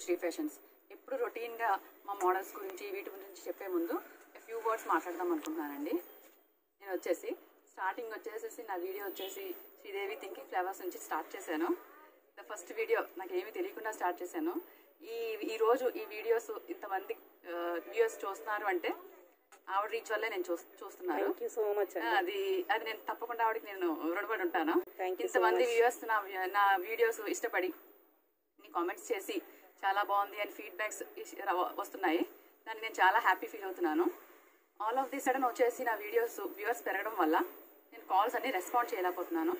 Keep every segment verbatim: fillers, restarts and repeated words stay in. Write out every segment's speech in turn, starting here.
Shri fashions. ఎప్పుడు రొటీన్గా మా మోడల్స్ గురించి వీటి గురించి చెప్పే ముందు ఫ్యూ వర్డ్స్ మాట్లాడదాం అనుకుంటున్నానండి. నేను వచ్చేసి స్టార్టింగ్ వచ్చేసేసి నా వీడియో వచ్చేసి శ్రీదేవి థింకింగ్ ఫ్లేవర్స్ నుంచి స్టార్ట్ చేశాను. ద ఫస్ట్ వీడియో నాకు ఏమీ తెలియకుండా స్టార్ట్ చేశాను. ఈ ఈరోజు ఈ వీడియోస్ ఇంతమంది వ్యూయర్స్ చూస్తున్నారు అంటే ఆవిడ రీచ్ వల్లే నేను చూ చూస్తున్నాను. సో మచ్ అది అది నేను తప్పకుండా ఆవిడకి నేను రుణపడి ఉంటాను. ఇంతమంది వ్యూయర్స్ నా నా వీడియోస్ ఇష్టపడి నీ కామెంట్స్ చేసి చాలా బాగుంది అని ఫీడ్బ్యాక్స్ వస్తున్నాయి. దాన్ని నేను చాలా హ్యాపీ ఫీల్ అవుతున్నాను. ఆల్ ఆఫ్ ది సడన్ వచ్చేసి నా వీడియోస్ వ్యూవర్స్ పెరగడం వల్ల నేను కాల్స్ అన్ని రెస్పాండ్ చేయలేకపోతున్నాను.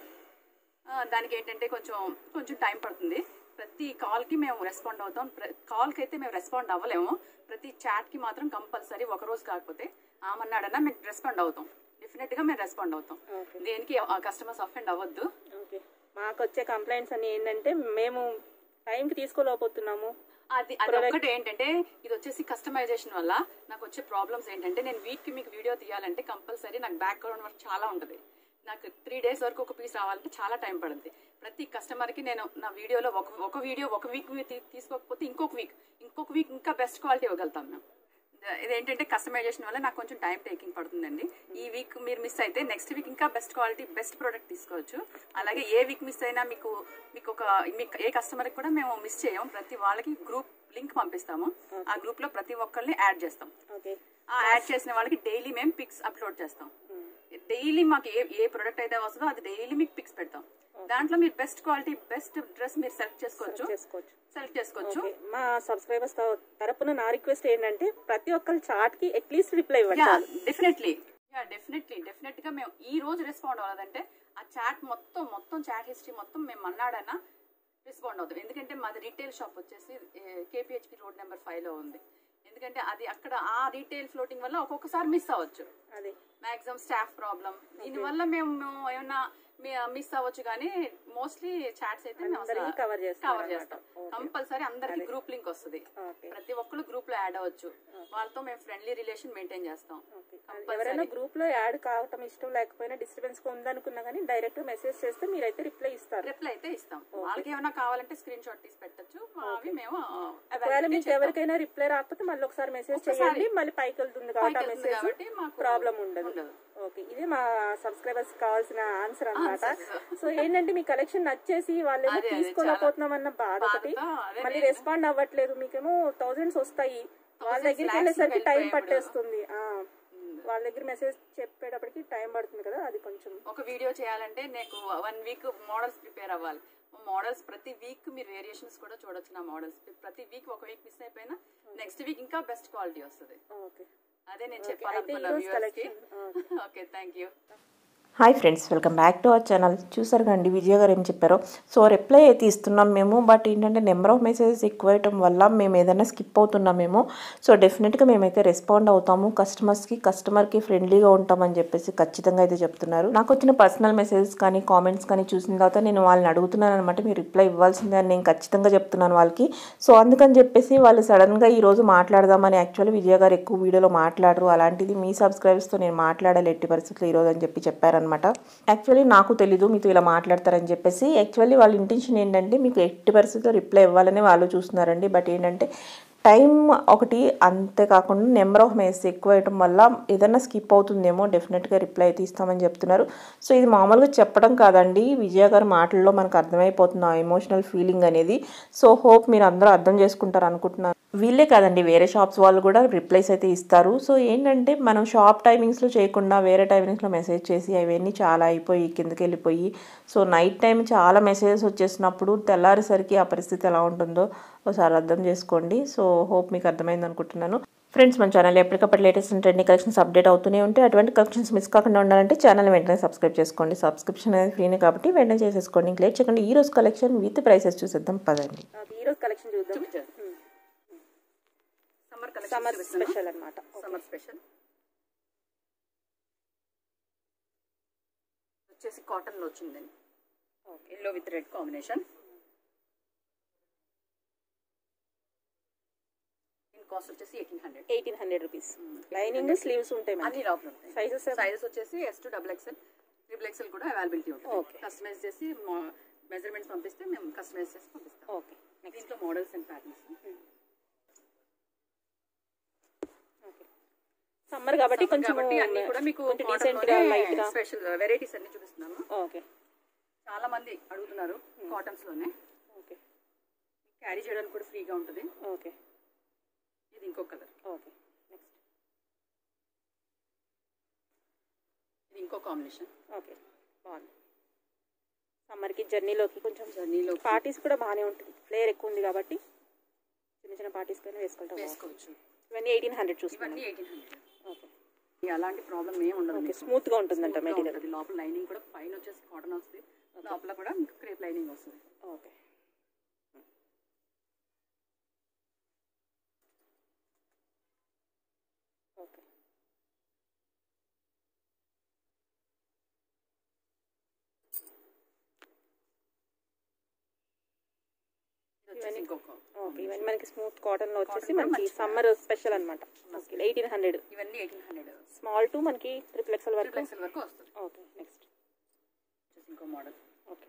దానికి ఏంటంటే కొంచెం కొంచెం టైం పడుతుంది. ప్రతి కాల్కి మేము రెస్పాండ్ అవుతాం. కాల్కి అయితే మేము రెస్పాండ్ అవ్వలేము. ప్రతి చాట్కి మాత్రం కంపల్సరీ ఒకరోజు కాకపోతే ఆమన్నాడన్నా మేము రెస్పాండ్ అవుతాం. డెఫినెట్గా మేము రెస్పాండ్ అవుతాం. దేనికి కస్టమర్స్ అఫెండ్ అవ్వద్దు. మాకు వచ్చే కంప్లైంట్స్ అని ఏంటంటే మేము టైంకి తీసుకోలేకపోతున్నాము. అది అది ఒక్కటి ఏంటంటే ఇది వచ్చేసి కస్టమైజేషన్ వల్ల నాకు వచ్చే ప్రాబ్లమ్స్ ఏంటంటే నేను వీక్కి మీకు వీడియో తీయాలంటే కంపల్సరీ నాకు బ్యాక్గ్రౌండ్ వర్క్ చాలా ఉంటుంది. నాకు త్రీ డేస్ వరకు ఒక పీస్ రావాలంటే చాలా టైం పడుతుంది. ప్రతి కస్టమర్కి నేను నా వీడియోలో ఒక ఒక వీడియో ఒక వీక్ తీసుకోకపోతే ఇంకొక వీక్ ఇంకొక వీక్ ఇంకా బెస్ట్ క్వాలిటీ ఇవ్వగలుగుతాం మేము. ఇదేంటంటే కస్టమైజేషన్ వల్ల నాకు కొంచెం టైం టేకింగ్ పడుతుందండి. ఈ వీక్ మీరు మిస్ అయితే నెక్స్ట్ వీక్ ఇంకా బెస్ట్ క్వాలిటీ బెస్ట్ ప్రోడక్ట్ తీసుకోవచ్చు. అలాగే ఏ వీక్ మిస్ అయినా మీకు మీకు ఒక మీకు ఏ కస్టమర్కి కూడా మేము మిస్ చేయం. ప్రతి వాళ్ళకి గ్రూప్ లింక్ పంపిస్తాము. ఆ గ్రూప్ లో ప్రతి ఒక్కరిని యాడ్ చేస్తాం. ఆ యాడ్ చేసిన వాళ్ళకి డైలీ మేము పిక్స్ అప్లోడ్ చేస్తాం. డైలీ మాకు ఏ ఏ ప్రోడక్ట్ అయితే వస్తుందో అది డైలీ మీకు పిక్స్ పెడతాం. దాంట్లో మీరు బెస్ట్ క్వాలిటీ బెస్ట్ డ్రెస్ మీరు సెలెక్ట్ చేసుకోవచ్చు సెలెక్ట్ చేసుకోవచ్చు మా సబ్స్క్రైబర్స్ తరపున నా రిక్వెస్ట్ ఏంటంటే ప్రతి ఒక్కరి చాట్ కి అట్లీస్ట్ రిప్లై ఇవ్వండి. డెఫినెట్లీ డెఫినెట్లీ డెఫినెట్ గా మేము ఈ రోజు రెస్పాండ్ అవ్వదంటే ఆ చాట్ మొత్తం మొత్తం చాట్ హిస్టరీ మొత్తం మేము అన్నాడన్నా రెస్పాండ్ అవుతాం. ఎందుకంటే మాది రీటైల్ షాప్ వచ్చేసి కేపీహెచ్పి రోడ్ నెంబర్ ఫైవ్ లో ఉంది. ఎందుకంటే అది అక్కడ ఆ రీటైల్ ఫ్లోటింగ్ వల్ల ఒక్కొక్కసారి మిస్ అవ్వచ్చు. అది మాక్సిమం స్టాఫ్ ప్రాబ్లం దీనివల్ల మేము ఏమన్నా మిస్ అవ్వచ్చు. కానీ మోస్ట్లీ చాట్స్ అయితే కవర్ చేస్తాం. కంపల్సరీ అందరికి గ్రూప్ లింక్ వస్తుంది. ప్రతి ఒక్కరు గ్రూప్ లో యాడ్ అవ్వచ్చు. వాళ్ళతో మేము ఫ్రెండ్లీ రిలేషన్ మెయింటైన్ చేస్తాం. ఎవరైనా గ్రూప్ లో యాడ్ కావటం ఇష్టం లేకపోయినా డిస్టర్బెన్స్ ఉందనుకున్నా కానీ డైరెక్ట్ మెసేజ్ చేస్తే మీరైతే రిప్లై ఇస్తారు. రిప్లై అయితే ఇస్తాం. వాళ్ళకి ఏమైనా కావాలంటే స్క్రీన్ షాట్ తీసి పెట్టచ్చు. అవి మేము ఒకవేళ మీకు ఎవరికైనా రిప్లై రాకపోతే మళ్ళీ ఒకసారి మెసేజ్ చేయండి. మళ్ళీ పైకి వెళ్తుంది కాబట్టి మెసేజ్ ప్రాబ్లం ఉండదు. ఓకే, ఇదే మా సబ్స్క్రైబర్స్ కావాల్సిన ఆన్సర్ అన్నమాట. సో ఏంటంటే మీ కలెక్షన్ నచ్చేసి వాళ్ళు తీసుకోలేకపోతున్నాం అన్న బాధ ఒకటి. మళ్ళీ రెస్పాండ్ అవ్వట్లేదు. మీకేమో థౌజండ్స్ వస్తాయి, వాళ్ళ దగ్గరికి వెళ్ళేసరికి టైం పట్టేస్తుంది. వాళ్ళ దగ్గర మెసేజ్ చెప్పేటప్పటికి టైం పడుతుంది కదా. అది కొంచెం ఒక వీడియో చేయాలంటే నాకు వన్ వీక్ మోడల్స్ ప్రిపేర్ అవ్వాలి. మోడల్స్ ప్రతి వీక్ మీరు వేరియేషన్స్ కూడా చూడొచ్చు. నా మోడల్స్ ప్రతి వీక్ ఒక వీక్ మిస్ అయిపోయినా నెక్స్ట్ వీక్ ఇంకా బెస్ట్ క్వాలిటీ వస్తుంది. ఓకే, అదే నేను చెప్పాలనుకున్నా. Okay, thank you. Hi friends, welcome back to our channel. చూసారు కండి విజయ గారు ఏం చెప్పారో. సో రిప్లై అయితే ఇస్తున్నాం మేము, బట్ ఏంటంటే నెంబర్ ఆఫ్ మెసేజెస్ ఎక్కువ అవ్వటం వల్ల మేము ఏదైనా స్కిప్ అవుతున్నాం మేము. సో డెఫినెట్గా మేమైతే రెస్పాండ్ అవుతాము. కస్టమర్స్కి కస్టమర్కి ఫ్రెండ్లీగా ఉంటామని చెప్పేసి ఖచ్చితంగా అయితే చెప్తున్నారు. నాకు వచ్చిన పర్సనల్ మెసేజెస్ కానీ కామెంట్స్ కానీ చూసిన తర్వాత నేను వాళ్ళని అడుగుతున్నాను అనమాట. మీరు రిప్లై ఇవ్వాల్సిందే అని నేను ఖచ్చితంగా చెప్తున్నాను వాళ్ళకి. సో అందుకని చెప్పేసి వాళ్ళు సడన్గా ఈరోజు మాట్లాడదామని, యాక్చువల్లీ విజయ గారు ఎక్కువ వీడియోలో మాట్లాడరు, అలాంటిది మీ సబ్స్క్రైబర్స్తో నేను మాట్లాడాలి ఎట్టి పరిస్థితుల్లో ఈరోజు అని చెప్పి చెప్పారు అనమాట. యాక్చువల్లీ నాకు తెలీదు మీతో ఇలా మాట్లాడతారని చెప్పేసి. యాక్చువల్లీ వాళ్ళ ఇంటెన్షన్ ఏంటంటే మీకు ఎట్టి పరిస్థితుల్లో రిప్లై ఇవ్వాలని వాళ్ళు చూస్తున్నారండి. బట్ ఏంటంటే టైం ఒకటి, అంతేకాకుండా నెంబర్ ఆఫ్ మెసేజ్ ఎక్కువ అయ్యటం వల్ల ఏదైనా స్కిప్ అవుతుందేమో. డెఫినెట్గా రిప్లై అయితే ఇస్తామని చెప్తున్నారు. సో ఇది మామూలుగా చెప్పడం కాదండి, విజయ గారి మాటల్లో మనకు అర్థమైపోతుంది ఆ ఎమోషనల్ ఫీలింగ్ అనేది. సో హోప్ మీరు అందరూ అర్థం చేసుకుంటారు అనుకుంటున్నాను. వీళ్ళే కాదండి, వేరే షాప్స్ వాళ్ళు కూడా రిప్లైస్ అయితే ఇస్తారు. సో ఏంటంటే మనం షాప్ టైమింగ్స్లో చేయకుండా వేరే టైమింగ్స్లో మెసేజ్ చేసి అవన్నీ చాలా అయిపోయి కిందకి వెళ్ళిపోయి, సో నైట్ టైం చాలా మెసేజెస్ వచ్చేసినప్పుడు తెల్లారేసరికి ఆ పరిస్థితి ఎలా ఉంటుందో ఒకసారి అర్థం చేసుకోండి. సో హోప్ మీకు అర్థమైంది అనుకుంటున్నాను. ఫ్రెండ్స్, మన ఛానల్ ఎప్పటికప్పుడు లేటెస్ట్ ట్రెండింగ్ కలెక్షన్స్ అప్డేట్ అవుతూనే ఉంటే అటువంటి కలెక్షన్స్ మిస్ కాకుండా ఉండాలంటే ఛానల్ వెంటనే సబ్స్క్రైబ్ చేసుకోండి. సబ్స్క్రిప్షన్ అనేది ఫ్రీనే కాబట్టి వెంటనే చేసేసుకోండి. ఇంక లేట్ చేయకండి, ఈ రోజు కలెక్షన్ విత్ ప్రైసెస్ చూసేద్దాం పదండి. ఈ రోజు కలెక్షన్ చూద్దాం. సమ్మర్ స్పెషల్ అన్నమాట. సమ్మర్ స్పెషల్ వచ్చేసి కాటన్ లో వచ్చిందండి. Yellow with red combination. Cost వచ్చేసి eighteen hundred eighteen hundred rupees. Lining sleeves ఉంటాయి, అన్ని లోపల ఉంటాయి. సైజెస్ సైజెస్ వచ్చేసి S to double XL triple XL కూడా అవైలబిలిటీ ఉంటుంది. కస్టమైజ్ చేసి మెజర్మెంట్స్ పంపిస్తే మేము కస్టమైజ్ చేసి పంపిస్తాం. ఓకే, దీంట్లో models and patterns. Okay, summer కాబట్టి కొంచెం అన్ని కూడా మీకు డీసెంట్ గా లైట్ గా స్పెషల్ వెరైటీస్ అన్ని చూపిస్తున్నాము. ఓకే, చాలా మంది అడుగుతున్నారు కాటన్స్ లోనే. ఓకే, క్యారీ చేయడానికి కూడా ఫ్రీగా ఉంటుంది. ఓకే, ఇది ఇంకో కలర్. ఓకే, నెక్స్ట్ ఇది ఇంకో కాంబినేషన్. ఓకే, బాగుంది. సమ్మర్కి జర్నీలోకి కొంచెం జర్నీలో పార్టీస్ కూడా బాగానే ఉంటుంది. ఫ్లేర్ ఎక్కువ ఉంది కాబట్టి చిన్న చిన్న పార్టీస్ కైనా వేసుకుంటాం, వేసుకోవచ్చు. ఇవన్నీ ఎయిటీన్ హండ్రెడ్ చూసుకున్నాం. ఇవన్నీ ఎయిటీన్ హండ్రెడ్. ఓకే, అలాంటి ప్రాబ్లం ఏమి ఉండదు. ఓకే, స్మూత్ గా ఉంటుందంట మెటీరియల్. అది లోపల లైనింగ్ కూడా పైన వచ్చేసి కాటన్ వస్తుంది, లోపల కూడా క్రేప్ లైనింగ్ వస్తుంది. ఓకే, ఓకే, ఓకే, ఇవన్నీ మనకి స్మూత్ కాటన్ లో వచ్చేసి మనకి సమ్మర్ స్పెషల్ అనమాట. Okay, eighteen hundred. ఇవన్నీ ఎయిటీన్ హండ్రెడ్. స్మాల్ టు మనకి ట్రిపుల్ ఎక్స్ఎల్ వరకు ఎక్స్ఎల్ వరకు వస్తుంది. ఓకే, నెక్స్ట్ ఇంకో మోడల్. ఓకే,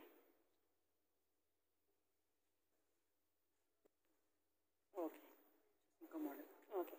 ఓకే, ఇంకో మోడల్. ఓకే,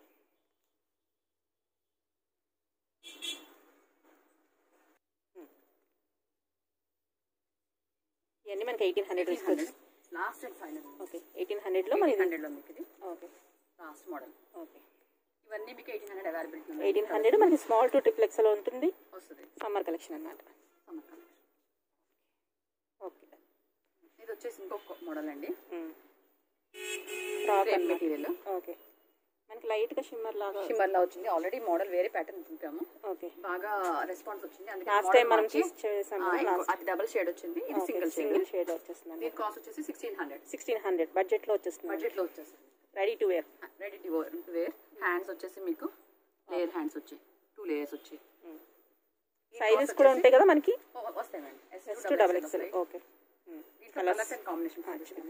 ఇవన్నీ మనకి ఎయిటీన్ హండ్రెడ్ తీసుకోవచ్చు. Last and final. Okay, eighteen hundred లో మనకి హండ్రెడ్ లో మీకు ఇది. Okay, last model. ఓకే, ఇవన్నీ మీకు ఎయిటీన్ హండ్రెడ్ అవైలబిలిటీ ఉంది. ఎయిటీన్ హండ్రెడ్ మనకి స్మాల్ టు ట్రిపుల్ ఎక్స్ఎల్ ఉంటుంది. వస్తుంది సమ్మర్ కలెక్షన్ అన్నమాట. Summer collection. ఓకే, ఇది వచ్చేసి ఇంకొక మోడల్ అండి. Frock material. ఓకే, మనకి లైట్ గా షిమ్మర్ లాగా షిమ్మర్ లా వచ్చింది. ఆల్రెడీ మోడల్ వేరే ప్యాటర్న్ చూపాము. ఓకే, బాగా రెస్పాన్స్ వచ్చింది. అందుకే లాస్ట్ టైం మనం చేసాము. అది డబుల్ షేడ్ వచ్చింది, ఇది సింగిల్ షేడ్. సింగిల్ షేడ్ వచ్చేస్తుంది. దీని కాస్ట్ వచ్చేసి sixteen hundred. Sixteen hundred budget లో వచ్చేస్తుంది. బడ్జెట్ లో వచ్చేస్తుంది. Ready to wear. Ready to wear. Hands వచ్చేసి మీకు లేయర్ హ్యాండ్స్ వచ్చి టూ లేయర్స్ వచ్చి సైజెస్ కూడా ఉంటాయి కదా మనకి. వస్తాయండి. S to double XL. Okay, colours and combination చూపిస్తాను.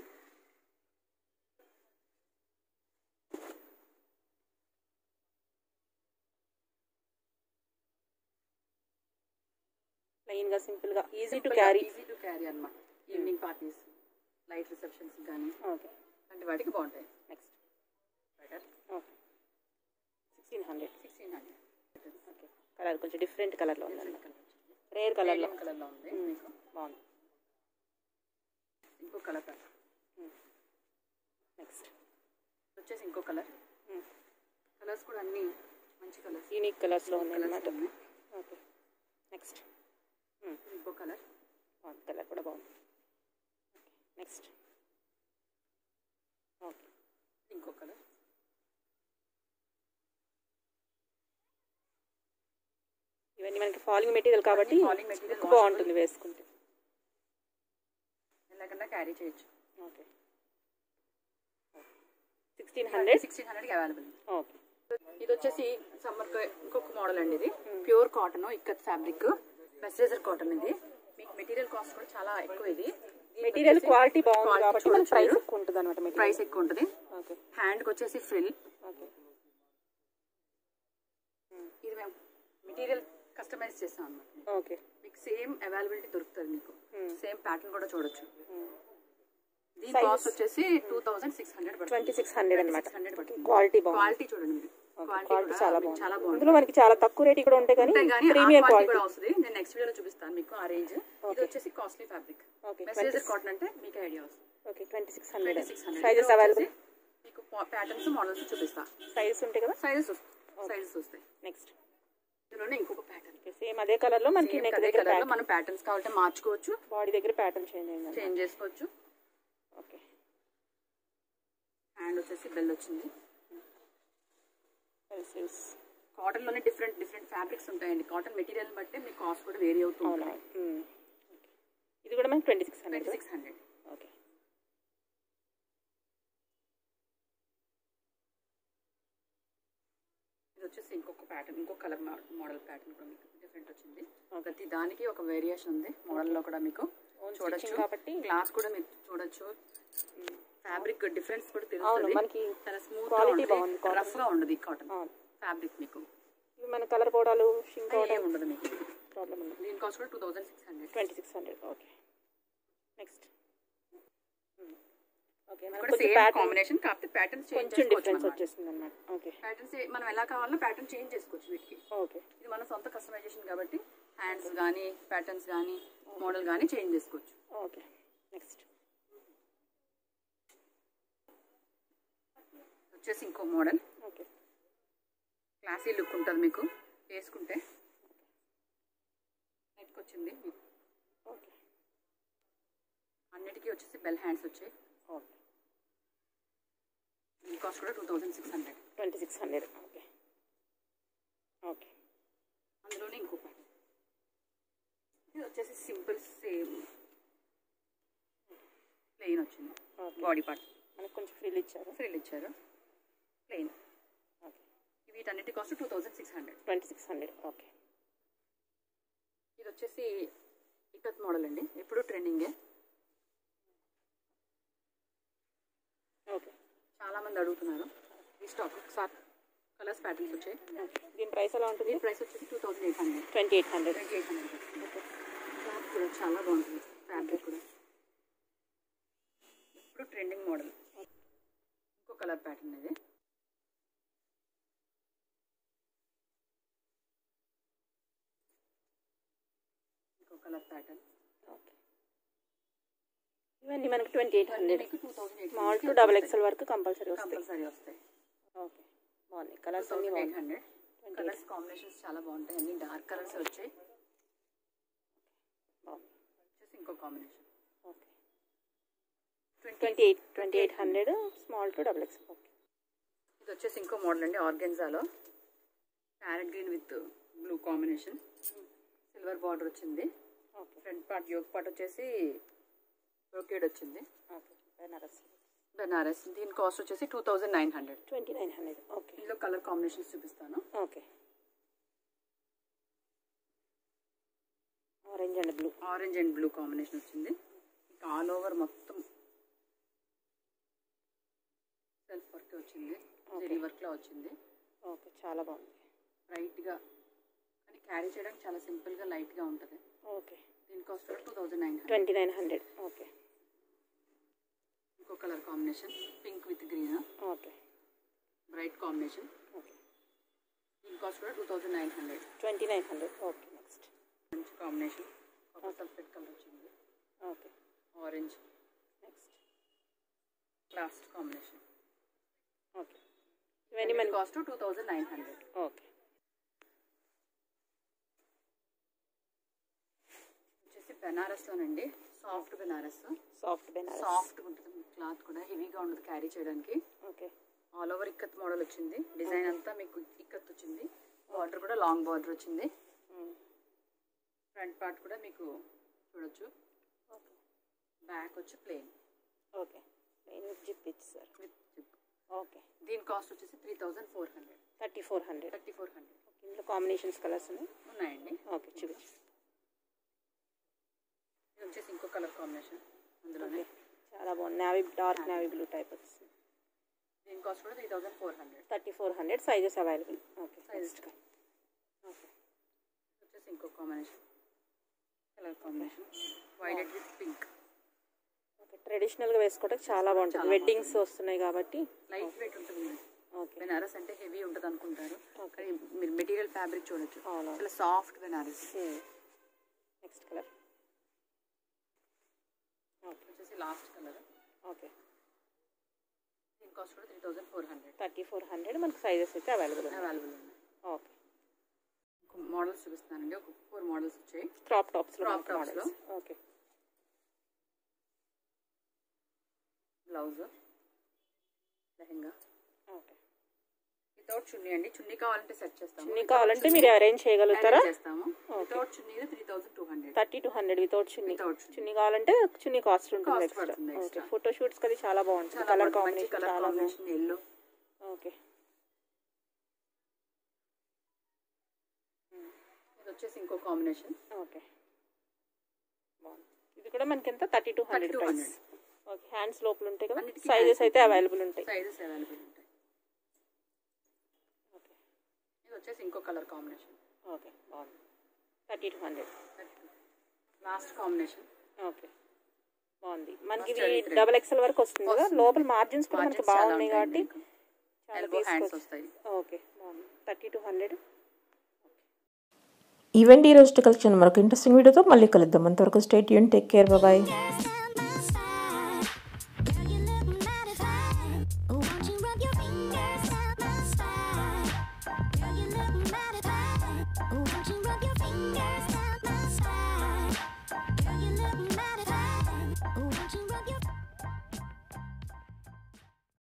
ప్లెయిన్ గా సింపుల్ గా easy to carry. Easy to carry అన్నమాట. ఈవినింగ్ పార్టీస్, లైట్ రిసెప్షన్స్ కానీ ఓకే, అంటే వాటికి బాగుంటాయి. Next better. Okay, sixteen hundred. Sixteen hundred. Okay, colour కొంచెం డిఫరెంట్ కలర్ లో ఉంది. రేర్ కలర్ లో కలర్ లో ఉంది మీకు. బాగుంది. ఇంకో కలర్. నెక్స్ట్ వచ్చేసి ఇంకో కలర్. కలర్స్ కూడా అన్ని మంచి కలర్స్, యూనిక్ కలర్స్ లో ఉన్నాయి అన్నమాట. ఓకే, నెక్స్ట్ ఇంకో కలర్. కలర్ కూడా బాగుంది. నెక్స్ట్ ఓకే, ఇంకో కలర్. ఇవన్నీ మనకి ఫాలింగ్ మెటీరియల్ కాబట్టి ఫాలింగ్ మెటీరియల్ బాగుంటుంది వేసుకుంటే. ఎలాగన్నా క్యారీ చేయొచ్చు. Okay, sixteen hundred. సిక్స్టీన్ హండ్రెడ్కి అవైలబుల్. ఓకే, ఇది వచ్చేసి సమ్మర్ ఇంకొక మోడల్ అండి. ఇది pure cotton, ikat fabric, mercerised cotton. ఇది మీకు మెటీరియల్ కాస్ట్ కూడా చాలా ఎక్కువ. ఇది మెటీరియల్ క్వాలిటీ బాగుంది కాబట్టి మనకి ప్రైస్ ఎక్కువ ఉంటుంది అన్నమాట. ప్రైస్ ఎక్కువ ఉంటుంది. ఓకే, హ్యాండ్కి వచ్చేసి ఫ్రిల్. ఓకే, ఇది మేము మెటీరియల్ కస్టమైజ్ చేస్తాం అన్నమాట. ఓకే, మీకు సేమ్ అవైలబిలిటీ దొరుకుతుంది. మీకు సేమ్ ప్యాటర్న్ కూడా చూడొచ్చు. దీని కాస్ట్ వచ్చేసి two thousand six hundred twenty six hundred అనమాట. పడుతుంది. క్వాలిటీ బాగుంది. క్వాలిటీ చూడండి మీరు. క్వాలిటీ చాలా బాగుంది. చాలా బాగుంది. ఇందులో మనకి చాలా తక్కువ రేట్ కూడా ఉంటాయి కానీ ప్రీమియం క్వాలిటీ కూడా వస్తుంది. నేను నెక్స్ట్ వీడియోలో చూపిస్తాను మీకు ఆ రేంజ్. ఇది వచ్చేసి కాస్ట్లీ ఫ్యాబ్రిక్. మెసేజర్ కాటన్ అంటే మీకు ఐడియా వస్తుంది. Okay, twenty six hundred. Six hundred. Sizes available. మీకు ప్యాటర్న్స్ మోడల్స్ చూపిస్తా. సైజెస్ ఉంటాయి కదా. సైజెస్ సైజెస్ వస్తాయి. నెక్స్ట్ ఇందులోనే ఇంకొక ప్యాటర్న్. సేమ్ అదే కలర్ లో మనకి నెక్ దగ్గర మనం ప్యాటర్న్స్ కావాలంటే మార్చుకోవచ్చు. బాడీ దగ్గర ప్యాటర్న్ చేంజ్ అయింది, చేంజ్ చేసుకోవచ్చు. ఓకే, హ్యాండ్ వచ్చేసి బెల్ వచ్చింది. స్లీవ్స్. కాటన్ లోనే డిఫరెంట్ డిఫరెంట్ ఫ్యాబ్రిక్స్ ఉంటాయండి. కాటన్ మెటీరియల్ బట్టి మీ కాస్ట్ కూడా వేరీ అవుతుంది. అవునా. ఇది కూడా మనకి twenty six hundred. Six hundred. Okay, ఇది వచ్చేసి ఇంకొక ప్యాటర్న్, ఇంకొక కలర్ మోడల్ ప్యాటర్న్ కూడా మీకు డిఫరెంట్ వచ్చింది. ప్రతి దానికి ఒక వేరియేషన్ ఉంది మోడల్ లో కూడా. మీకు చూడొచ్చు కాబట్టి గ్లాస్ కూడా మీరు చూడొచ్చు. ఫ్యాబ్రిక్ డిఫరెన్స్ కూడా తెలుస్తుంది. మనకి చాలా స్మూత్ గా ఉంటుంది, రఫ్ గా ఉండదు ఈ కాటన్ ఫ్యాబ్రిక్. మీకు మన కలర్ పోవడాలు షింక్ ఏం ఉండదు మీకు. ప్రాబ్లం ఉండదు. దీని కాస్ట్ కూడా two thousand six hundred. Twenty six hundred. Okay, next okay కూడా మనకు సేమ్ ప్యాటర్న్ కాంబినేషన్, కాకపోతే ప్యాటర్న్స్ చేంజ్ కొంచెం చేసుకోవచ్చు డిఫరెన్స్ అన్నమాట. వచ్చేసింది అన్నమాట. ఓకే ప్యాటర్న్స్ మనం ఎలా కావాలో ప్యాటర్న్ చేంజ్ చేసుకోవచ్చు వీటికి. ఓకే ఇది మన సొంత కస్టమైజేషన్ కాబట్టి హ్యాండ్స్ కానీ ప్యాటర్న్స్ కానీ మోడల్ కానీ చేంజ్ చేసుకోవచ్చు. ఓకే నెక్స్ట్ వచ్చేసి ఇంకో మోడల్. ఓకే క్లాసీ లుక్ ఉంటుంది మీకు వేసుకుంటే. నెట్కి వచ్చింది మీకు. ఓకే అన్నిటికీ వచ్చేసి బెల్ హ్యాండ్స్ వచ్చాయి. ఓకే ఈ కాస్ట్ కూడా two thousand six hundred twenty six hundred okay okay అందులోనే ఇంకో ప్యాటర్న్. ఇది వచ్చేసి సింపుల్ సేమ్ ప్లెయిన్ వచ్చింది. బాడీ పార్ట్ మనకు కొంచెం ఫ్రీల్ ఇచ్చారు. ఫ్రిల్ ఇచ్చారు ప్లెయిన్. ఓకే వీటన్నిటి cost two thousand six hundred twenty six hundred okay ఇది వచ్చేసి ఇకత్ మోడల్ అండి, ఎప్పుడు ట్రెండింగే. ఓకే చాలా మంది అడుగుతున్నారు ఈ స్టాక్. ఒకసారి కలర్స్ ప్యాటర్న్స్ వచ్చాయి. దీని ప్రైస్ ఎలా ఉంటుంది? దీని ప్రైస్ వచ్చేసి two thousand eight hundred twenty eight hundred twenty eight hundred cloth కూడా చాలా బాగుంటుంది. ఫ్యాబ్రిక్ కూడా ఇప్పుడు ట్రెండింగ్ మోడల్. ఇంకో కలర్ ప్యాటర్న్ ఇది. ఇంకో కలర్ ప్యాటర్న్. ఓకే ఇవన్నీ మనకి twenty eight hundred two thousand eight small to double XL వరకు కంపల్సరీ వస్తాయి. కంపల్సరీ వస్తాయి. ఓకే బాగున్నాయి కలర్స్ అన్ని ఎయిట్ బాగున్నాయి. హండ్రెడ్ కలర్స్ కాంబినేషన్స్ చాలా బాగుంటాయి. అన్ని డార్క్ కలర్స్ వచ్చాయి. బాగుంది వచ్చేసి ఇంకో combination. Okay twenty eight twenty eight hundred small to double XL. Okay ఇది వచ్చేసి ఇంకో మోడల్ అండి, ఆర్గెన్జాలో parrot green with blue combination. Silver border వచ్చింది. Okay front part yoke part వచ్చేసి బ్రోకేడ్ వచ్చింది. ఓకే బెనారస్ బెనారస్. దీని కాస్ట్ వచ్చేసి two thousand nine hundred twenty nine hundred okay ఇందులో కలర్ కాంబినేషన్స్ చూపిస్తాను. Okay orange and blue orange and blue combination వచ్చింది. All over మొత్తం self work వచ్చింది, జరీ వర్క్లో వచ్చింది. ఓకే చాలా బాగుంది. బ్రైట్గా కానీ క్యారీ చేయడానికి చాలా సింపుల్గా లైట్గా ఉంటుంది. ఓకే దీని కాస్ట్ కూడా two thousand nine hundred twenty nine hundred okay ఇంకో colour combination pink with green. Okay bright combination. Okay దీని కాస్ట్ కూడా two thousand nine hundred twenty nine hundred okay next మంచి కాంబినేషన్. ఒక సల్ఫేట్ కలర్ వచ్చింది. Okay orange next last combination. Okay ఇవన్నీ మన cost two thousand nine hundred okay వచ్చేసి బెనారస్లోనండి, soft Benaras. Soft Benaras సాఫ్ట్గా ఉంటుంది క్లాత్ కూడా, హెవీగా ఉండదు క్యారీ చేయడానికి. Okay all over ikkat model వచ్చింది. డిజైన్ అంతా మీకు ఇక్కత్ వచ్చింది. బార్డర్ కూడా లాంగ్ బార్డర్ వచ్చింది. ఫ్రంట్ పార్ట్ కూడా మీకు చూడొచ్చు. ఓకే బ్యాక్ వచ్చి plain. Okay plain with zip ఇచ్చారు. With zip. ఓకే దీని కాస్ట్ వచ్చేసి three thousand four hundred thirty four hundred thirty four hundred ఇందులో కాంబినేషన్స్ కలర్స్ ఉన్నాయి. ఉన్నాయండి. ఓకే చూపించు. ఇది వచ్చేసి ఇంకో కలర్ కాంబినేషన్ అందులోనే. చాలా బాగుంది. Navy dark navy blue type వస్తుంది. దీని కాస్ట్ కూడా three thousand four hundred thirty four hundred sizes available. Okay sizes. Okay వచ్చేసి ఇంకో combination colour combination violet with pink. Okay ట్రెడిషనల్గా వేసుకోవడానికి చాలా బాగుంటుంది. వెడ్డింగ్స్ వస్తున్నాయి కాబట్టి లైట్ వెయిట్ ఉంటుంది. ఓకే బెనారస్ అంటే హెవీ ఉంటుంది అనుకుంటారు, కానీ మీరు మెటీరియల్ ఫ్యాబ్రిక్ చూడొచ్చు. అవును చాలా soft Benaras. Next colour. Okay వచ్చేసి లాస్ట్ కలర్. ఓకే దీని కాస్ట్ కూడా three thousand four hundred thirty four hundred మనకు సైజెస్ అయితే అవైలబుల్ ఉన్నాయి. అవైలబుల్ ఉన్నాయి. ఓకే మోడల్స్ చూపిస్తానండి. ఒక ఫోర్ మోడల్స్ వచ్చాయి క్రాప్ టాప్స్లో. క్రాప్ టాప్స్లో. Okay blouse, lehenga okay without chunni అండి. చున్నీ కావాలంటే సెట్ చేస్తాము. చున్నీ కావాలంటే మీరు అరేంజ్ చేయగలుగుతారా? చేస్తాము. Without chunni three thousand two hundred thirty two hundred without chunni. Without chunni chunni కావాలంటే చున్నీ కాస్ట్ ఉంటుంది కాస్ట్ ఎక్స్ట్రా. పడుతుంది ఓకే ఎక్స్ట్రా. ఫోటో షూట్స్కి అది చాలా బాగుంటుంది. కలర్ కాంబినేషన్ కలర్ చాలా బాగుంది. Combination yellow. ఓకే ఇది వచ్చేసి ఇంకో కాంబినేషన్. ఓకే బాగుంది. ఇది కూడా మనకి ఎంత thirty two hundred price. Okay hands లోపల ఉంటాయి కదా, అన్నిటికీ సైజెస్ అయితే అవైలబుల్ ఉంటాయి. సైజెస్ అవైలబుల్ ఉంటాయి. ఓకే ఇది వచ్చేసి ఇంకో కలర్ కాంబినేషన్. ఓకే బాగుంది. Thirty two hundred last combination. Okay బాగుంది. మనకి ఇది డబల్ ఎక్స్ఎల్ వరకు వస్తుంది కదా, లోపల మార్జిన్స్ కూడా మనకి బాగున్నాయి కాబట్టి ఓకే బాగుంది. Thirty two hundred. ఈవెంట్ ఈ రోజు కలెక్షన్ మరొక ఇంట్రెస్టింగ్ వీడియోతో మళ్ళీ కలుద్దాం. అంతవరకు stay tune, take care, bye.